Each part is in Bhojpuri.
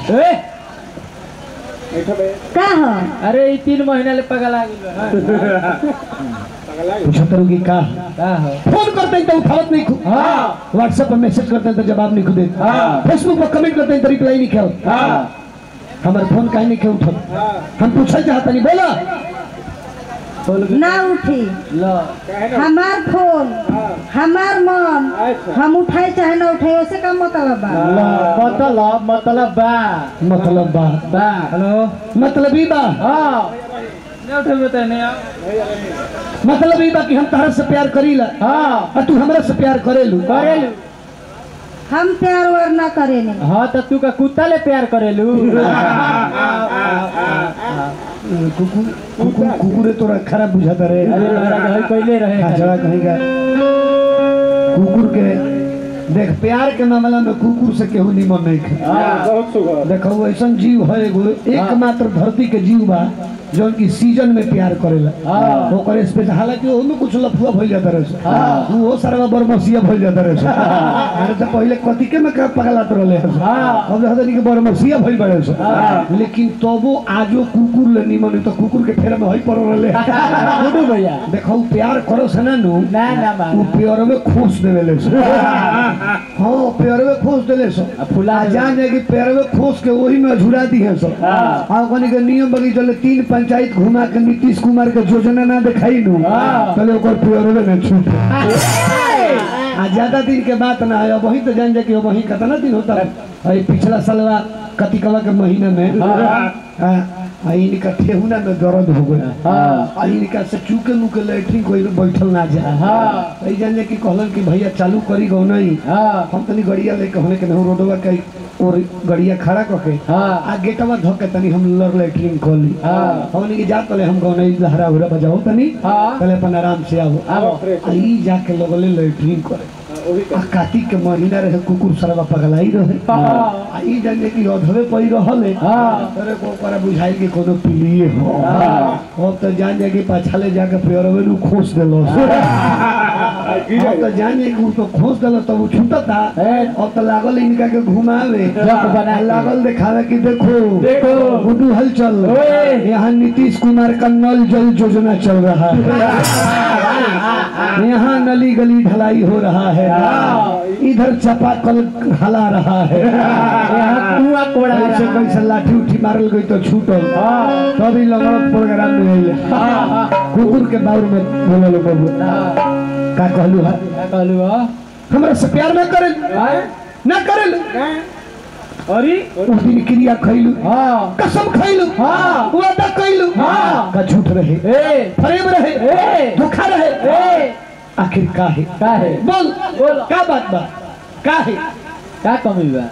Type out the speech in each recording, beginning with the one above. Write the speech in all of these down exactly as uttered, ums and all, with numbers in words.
का हो अरे ये तीन महीना ले पगला गेल पूछत रहो कि का का हो फोन करते हैं तो उठावत नहीं खु हां व्हाट्सएप पर मैसेज करते हैं तो जवाब नहीं खुदे हां फेसबुक पर कमेंट करते हैं तो रिप्लाई नहीं किया हां हमारे फोन काहे नहीं क्यों उठत हम पूछल चाहता नहीं बोला ना उठी लो हमार फोन हमार मन हम उठाए चाहे ना उठाए वैसे का मतलब बा मतलब मतलब बा मतलब बा बा हेलो मतलब ही बा हां नहीं उठे बता नहीं मतलब ही बा कि हम तहरा से प्यार करीला हां और तू हमरा से प्यार करेलू करेलू हम प्यार वार ना करे नहीं हाँ तो तू का कुत्ता ले प्यार करेलू कुकुर कुकुर कुकुरे तोरा खराब बुझाता रहे अरे महाराज हई पहले रहे खाजड़ा कहेगा कुकुर के देख प्यार के मामला में कुकुर से केहू निमन नहीं खे बहुत सुघर देखो ऐसा जीव है एगो एकमात्र धरती के जीव बा जो की सीजन में प्यार करेला वो करे स्पेशल हालांकि ओमे कुछ लफुआ भइल जाता रहे हां वो सारा बरमसिया भइल जाता रहे अरे तो पहले कति के में का पगलात रहले हां अब हदनी के बरमसिया भइल बड़े लेकिन तबो आजो कुकुर ले निमन तो कुकुर के फेर में हई पर रहले गुडू भैया देखो प्यार करो से ना नु ना ना बा वो प्यार में खोस देवेले हां प्यार में खोस देले सो फुला जान जाए कि प्यार में खोस के वही में झुरा दी है सो हां कोनी के नियम बगी चले तीन पंचायत घुमा के नीतीश कुमार के योजना ना दिखाई नु पहले ओकर प्यार में छूट आ ज्यादा दिन के बात ना है वही तो जान जाए कि वही कितना दिन होता है पिछला सालवा कतिकवा के महीने में हां इनका ठेहुना में दर्द हो गया हां इनका से चूके मुके लैट्रिन कोई बैठल ना जाए हां ई जान जाए कि कहलन कि भैया चालू करी गो नहीं हां हम तनी गड़िया लेके होने के नहीं रोडवा के और गड़िया खड़ा करके हां आ गेटवा धोके तनी हम लर लैट्रिन खोली हां हमनी के जात पहले हम गो नहीं लहरा हुरा बजाओ तनी हां पहले अपन आराम से आओ ई जाके लोगले लैट्रिन करे कार्तिक के महीना रहे कुकुर सरवा पगलाई रहे आ ई जाने की अधवे पई रहले हां तोरे को पर बुझाई के कोनो पिलिए हो हां अब तो जान जाके पाछाले जाके पेरवे नु खोस देलो अब तो जान जाके उ तो खोस देलो तब उ छूटता अब तो लागल इनका के घुमावे बना लागल दिखावे कि देखो देखो गुडू हलचल यहाँ नीतीश कुमार का नल जल योजना चल रहा है यहाँ नली गली ढलाई हो रहा है इधर चापाकल हला रहा है यहाँ कुआं कोड़ा ऐसे कैसे लाठी उठी मारल गई तो छूटल तभी लगल प्रोग्राम में आइले कुकुर के बाउर में बोलल बाबू का कहलू है का कहलू हो हमरा से प्यार ना करे ना करे अरे उस दिन क्रिया खइलू हां कसम खइलू हां वादा कइलू हां का झूठ रहे ए फरेब रहे ए धोखा रहे ए आखिर का है का है बोल बोल का बात बा का है का कमी बा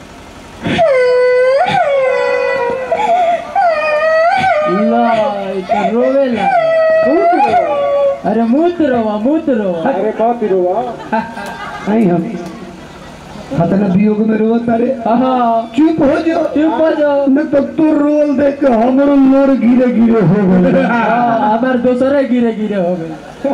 ला इतना रोवेला अरे मूत रोवा मूत रोवा अरे बात रोवा आई हम खतना वियोग में रोत अरे हां चुप हो जाओ चुप हो जाओ न तो तू रोल देख के हमरो लोर गिरे गिरे हो गए हमार दूसरे गिरे गिरे हो गए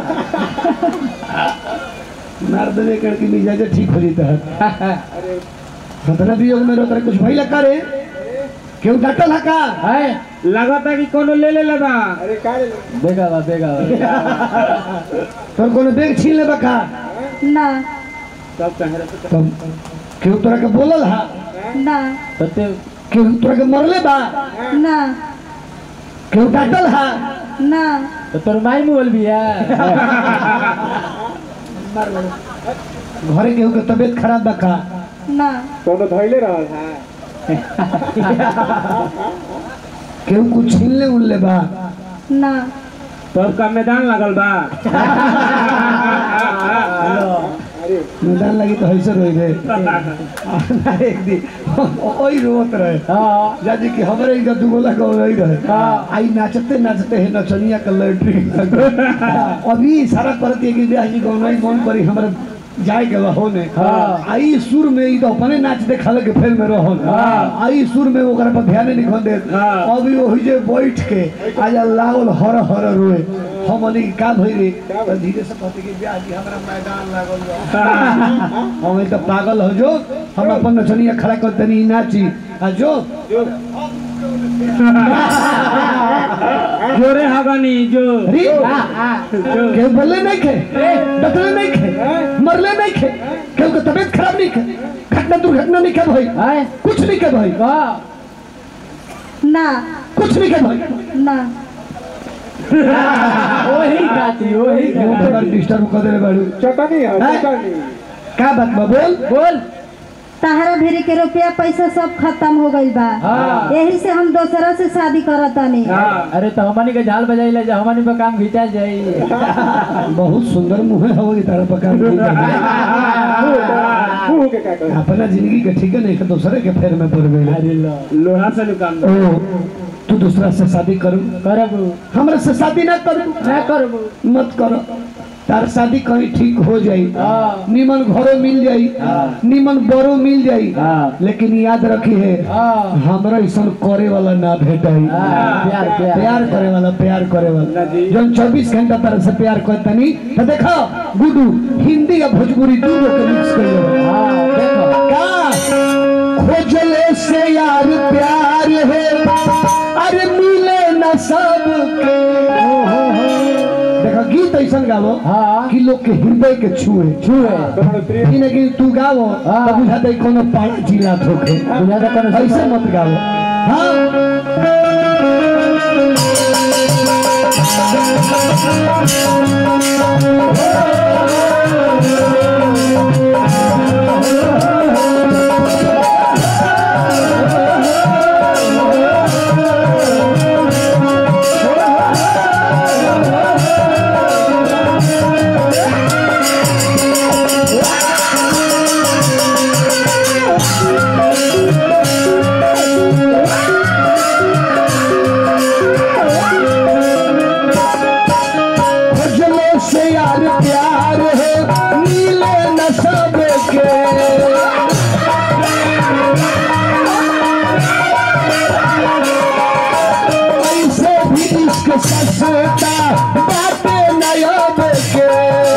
मार देवे करके मिजाज ठीक हो जाता है खतना वियोग में रोत कुछ भइला करे क्यों डाटल है का है लगाता कि कोनो ले ले लबा अरे का ले बेगा बा बेगा तो कोनो बैग छीन लेबा का ना सब चेहरा तुम क्यों तोरा के बोलल हा ना तते क्यों तोरा के मरले बा ना क्यों डाटल हा ना तो तोर माई बोल बिया घरे केहू के तबीयत खराब बा का ना कोनो धइले रहल है केहू कुछ छीन ले उन ले बा ना तब का मैदान लगल बा मैदान लगी तो ऐसे रोई रे एक दिन ओई रोत रहे हां जाजी कि हमरे इधर दुगोला को रही रहे आई नाचते नाचते है नचनिया का लैट्रिन अभी सारा करती है कि ब्याह जी को नहीं मन करी हमारे जाए के रहो ने हाँ। आई सुर में ई तो अपने नाच देखावे के फिल्म में रहो हाँ। आई सुर में ओकरा पर ध्यान नहीं खन दे हाँ। अभी वही जे बैठ के आज लागल हर हर रोए हमनी का भई रे तो धीरे से कहते कि ब्याह जी हमरा मैदान लागल बा हम तो पागल हो जो हम अपन नचनिया खड़ा कर तनी नाची आ जो जोरे हगानी जो रे के बोले नहीं खे डटले नहीं खे मरले नहीं खे के को तबीयत खराब नहीं खे घटना दुर्घटना नहीं के भाई हैं कुछ नहीं के भाई वाह ना कुछ नहीं के भाई ना वही खाती वही क्यों बड़ा डिस्टर्ब कर दे बाड़ू चटनी है हैं? चटनी का बात बा बोल बोल तहरा भिरी के रुपया पैसा सब खत्म हो गइल बा हाँ। यही से हम दोसरा से शादी करतानी हाँ अरे तो हमनी के झाल बजाइले जा हमनी पे काम घिचा जाई बहुत सुंदर मुंह है होगी तारा पका मुंह के का कर अपना जिंदगी के ठीक है नहीं तो दूसरे के फेर में पड़ गई अरे लो लोहा से निकाल दो ओ तू दूसरा से शादी करू करबू हमरा से शादी ना करू ना करबू मत करो तार शादी कहीं ठीक हो जाई हाँ। निमन घरों मिल जाई निमन बड़ो मिल जाई हाँ। लेकिन याद रखी है हां हमरा ऐसा करे वाला ना भेटाई प्यार प्यार प्यार करे वाला प्यार करे वाला जी। जब चौबीस घंटा तरह से प्यार करता नहीं तो देखो गुडू हिंदी या भोजपुरी दोनों के मिक्स कर लो हां देखो का खोजले से यार प्यार है अरे मिले न सबके देखो गीत ऐसा गावो हाँ। कि लोग के हृदय के छुए छुए कि नहीं कि तू गावो हाँ। तो बुझाते कोनो पाड़ा जिला ठोके बुझाता कोनो ऐसे मत गावो हाँ खोजले से यार प्यार है मिले न सबके ऐसे भी इश्क सस्ता बातें नयब के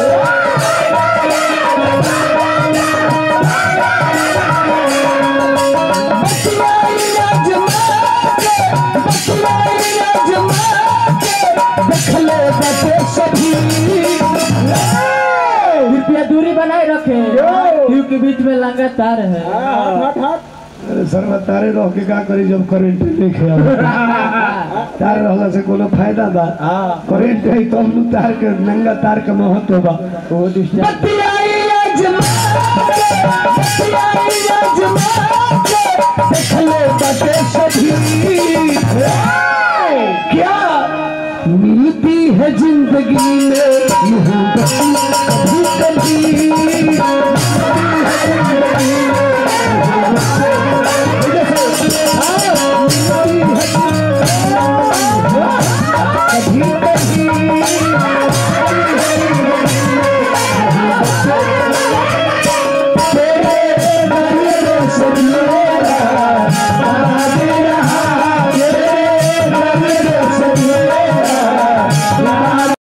बतलाई अजमा के बतलाई अजमा के देखले बते सभी रुपया दूरी बनाए रखे क्यों के बीच में लगातार है हट हट अरे सर्व तारे रह के का करी जब करंट लेके आवे तार रहला से कोनो फायदा बा करंट है तो हम तार के नंगा तार के महत्व बा वो डिस्टर्ब बतियाई अजमा के बतियाई अजमा के देखले बते